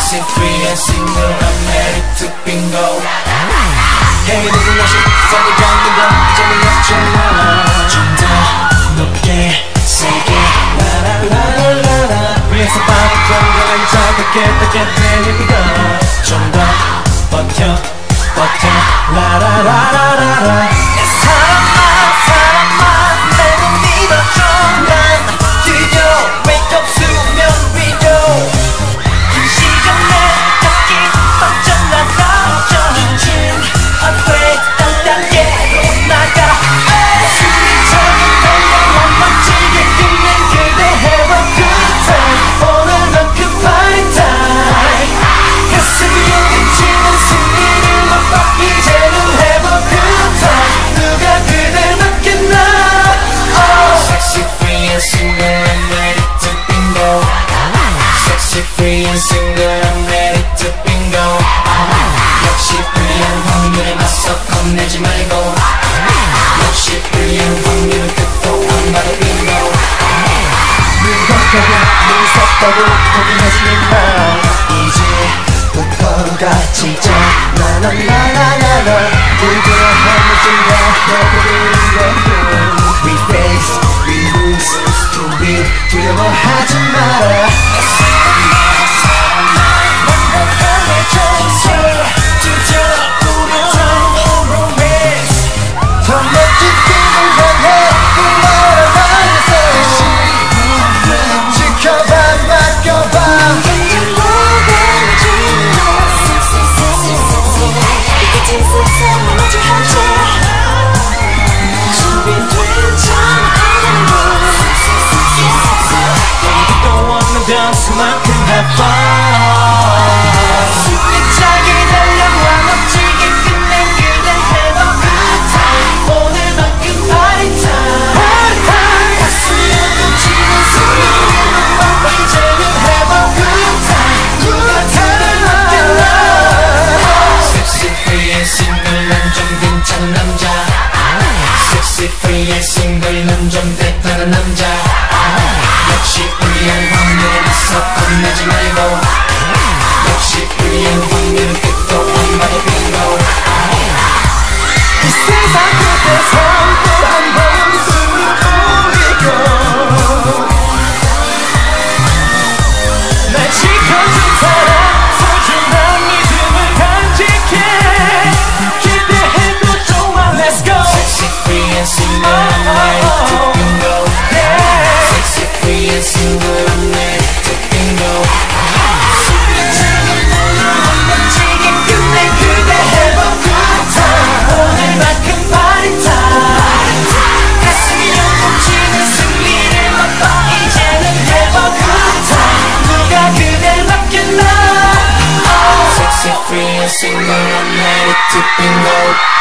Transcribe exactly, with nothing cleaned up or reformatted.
Sexy free and single, I'm ready to bingo. Hey 누구나 쉽사리 잡는 건 이제는 없잖아. 좀 더 높게 세게 라라라라라라 위에서 바로 정글은 차갑게 뜨게 내리는 건 좀 더 버텨 버텨 라라라라라라. 내 사랑아 사랑아 내가 믿어줘. 난 드디어 wake up 수면 위로 긴 시간 내 닿기 빠져나가죠. 미친 upgrade 땅땅계로 나가라. 숨이 차는 건강만 멋지게 끝낸 그대 have a good time. 오늘만큼 party time. 가슴이 움직이는 승리를 맛봐. 이제는 have a good time. 누가 그댈 맡겠나. oh. Sexy free and single, I'm ready to bingo. Sexy free and single, I'm ready to bingo. 역시 불리한 확률에 맞서 겁내지 말고. 역시 불리한 확률은 끝도 안 봐도 빙고. 무겁다고 무섭다고 고민하지는 마. 이제부터가 진짜 나나나나나나. 그대와 함께 진짜 너보는 건데. We face, we lose, to win. 두려워하지 마라. 그만큼 have fun. 숨차게 달려와 멋지게 끝낸 그대 have a good time. 오늘만큼 party time. party time. 가슴이 묻히는 소리를 막아. 이제는 have a good time. 누가 그댈 맡겠나. Sexy free and single 난 좀 괜찮은 남자. Sexy free and single 난 좀 대단한 남자. 역시 불리한 확률에 맞서 겁내지 말고. 역시 불리한 확률은 끝도 안 봐도 빙고. 이 세상 끝에서 또 한 번 숨을 돌리고 날 지켜준 사람 소중한 믿음을 간직해. 기대해도 좋아 let's go. Sexy free and single I'm ready to bingo. Sexy free and single I'm ready to bingo. 숨이 차게 날려와 멋지게 끝낸 그대 have a good time. 오늘만큼 party time. 가슴이 멈추는 승리를 맛봐. 이제는 have a good time. 누가 그댈 맡겠나. oh. Sexy free and single I'm ready to bingo.